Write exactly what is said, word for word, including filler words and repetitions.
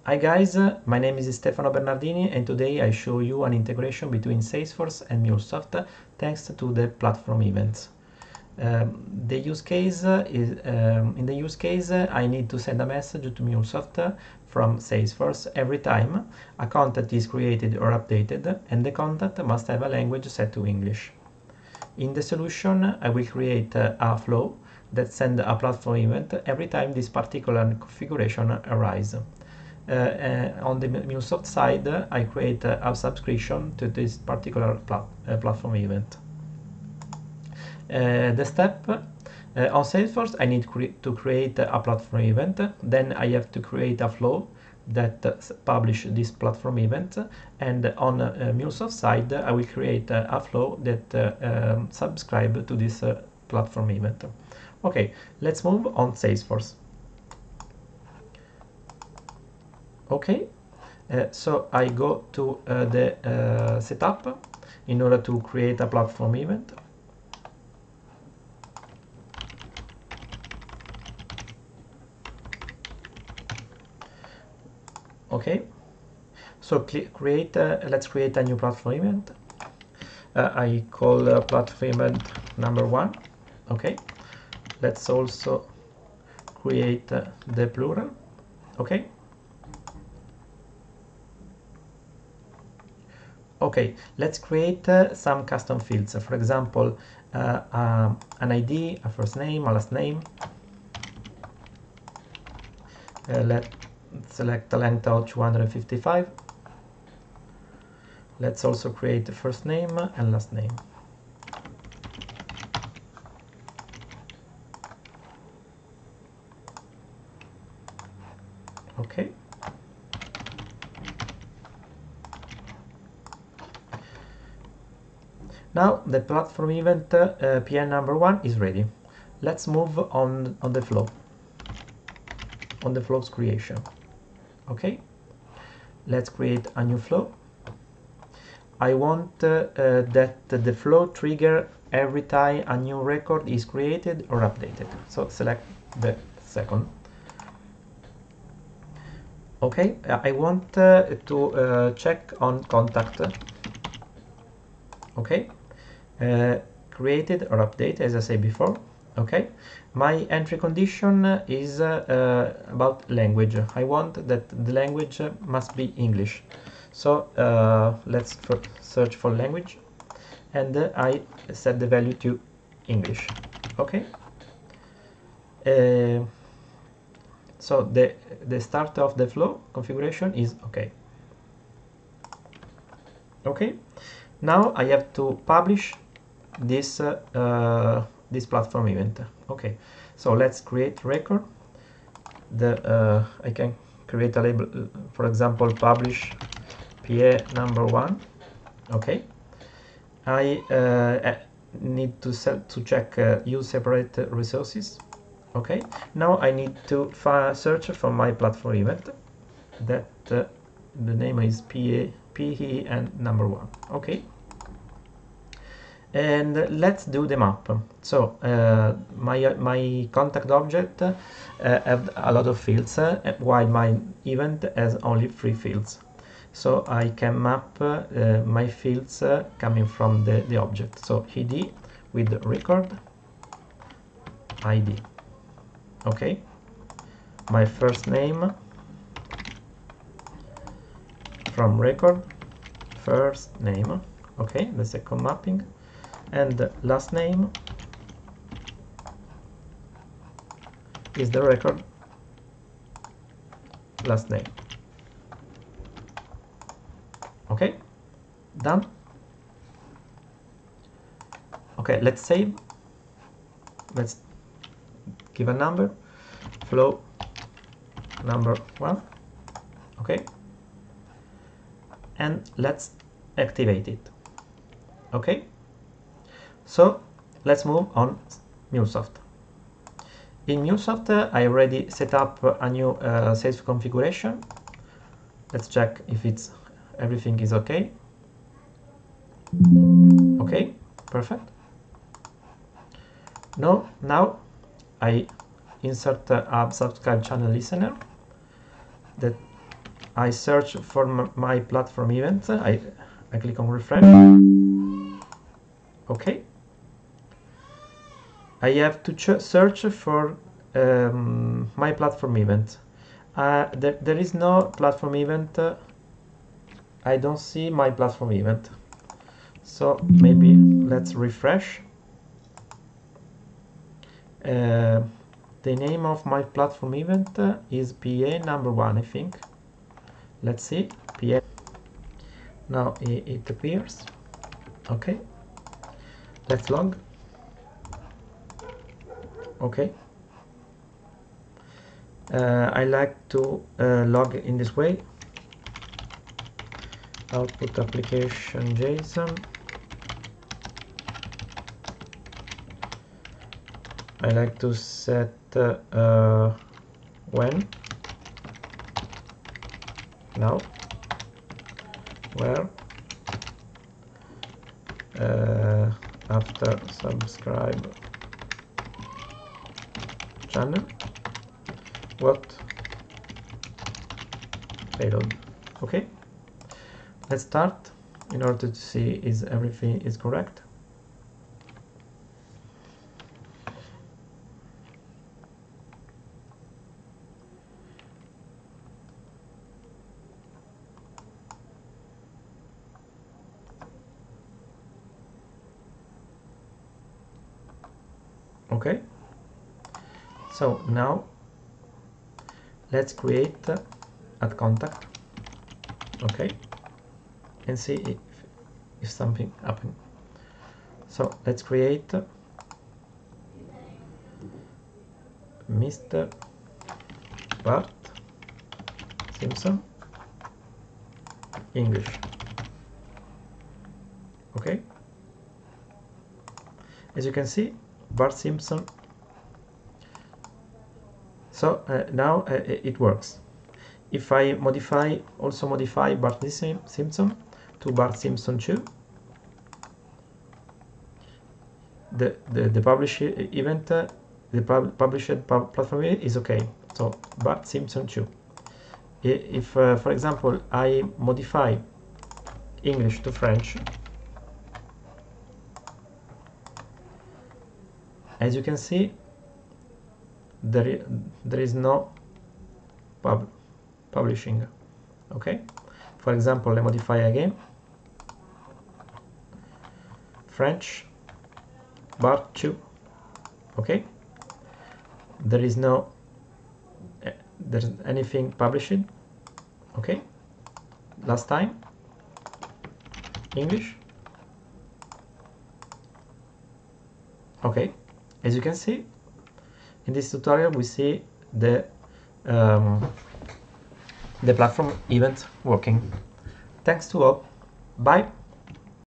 Hi guys, my name is Stefano Bernardini and today I show you an integration between Salesforce and MuleSoft thanks to the platform events. Um, the use case is um, in the use case I need to send a message to MuleSoft from Salesforce every time a contact is created or updated, and the contact must have a language set to English. In the solution, I will create a flow that sends a platform event every time this particular configuration arises. Uh, uh, on the MuleSoft side, I create uh, a subscription to this particular plat uh, platform event. Uh, the step uh, on Salesforce, I need cre to create a platform event. Then I have to create a flow that uh, publish this platform event. And on uh, MuleSoft side, I will create uh, a flow that uh, um, subscribe to this uh, platform event. Okay, let's move on Salesforce. Okay, uh, so I go to uh, the uh, setup in order to create a platform event. Okay, so create. Uh, let's create a new platform event. Uh, I call uh, platform event number one. Okay, let's also create uh, the plural. Okay. Okay, let's create uh, some custom fields. For example, uh, um, an I D, a first name, a last name. Uh, let's select the length of two hundred fifty-five. Let's also create the first name and last name. Okay. Now the platform event uh, P N number one is ready. Let's move on on the flow, on the flow's creation. Okay, let's create a new flow. I want uh, uh, that the flow trigger every time a new record is created or updated. So select the second. Okay, I want uh, to uh, check on contact. Okay. Uh, created or update, as I said before. Okay, my entry condition is uh, uh, about language. I want that the language must be English, so uh, let's for search for language, and uh, I set the value to English. Okay, uh, so the the start of the flow configuration is okay. Okay, now I have to publish this uh, uh, this platform event. Okay, so let's create record. The uh, I can create a label, uh, for example, publish P A number one. Okay, I uh, need to set to check uh, use separate resources. Okay, now I need to search for my platform event that uh, the name is P A P E and number one. Okay, and let's do the map. So uh, my my contact object uh, have a lot of fields, uh, while my event has only three fields. So I can map uh, my fields uh, coming from the, the object. So I D with record I D. Okay, my first name from record first name. Okay, the second mapping, and the last name is the record last name. Okay, done. Okay, let's save. Let's give a number, flow number one. Okay, and let's activate it. Okay, so let's move on MuleSoft. In MuleSoft, uh, I already set up a new uh, sales configuration. Let's check if it's everything is okay. Okay, perfect. No, now I insert uh, a subscribe channel listener that I search for m my platform event. I, I click on refresh. Okay. I have to search for um, my platform event. Uh, there, there is no platform event. Uh, I don't see my platform event. So maybe let's refresh. Uh, the name of my platform event uh, is P A number one, I think. Let's see. P A. Now it, it appears. Okay. Let's log. Okay. Uh, I like to uh, log in this way. Output application JSON. I like to set uh, uh, when, now, where, uh, after subscribe channel, what, payload. Okay, let's start in order to see is everything is correct. Okay, so now let's create uh, add contact. Okay, and see if, if something happened. So let's create uh, Mister Bart Simpson English. Okay, as you can see, Bart Simpson. So uh, now uh, it works. If I modify, also modify Bart Simpson to Bart Simpson two, the the, the publish event, uh, the pub published pub platform is okay. So Bart Simpson two. If, uh, for example, I modify English to French, as you can see, there, there is no pub publishing. Okay, for example, I modify again French Bart two. Okay, there is no uh, there's anything published. Okay, last time English. Okay, as you can see, in this tutorial we see the um, the platform event working. Thanks to all. Bye.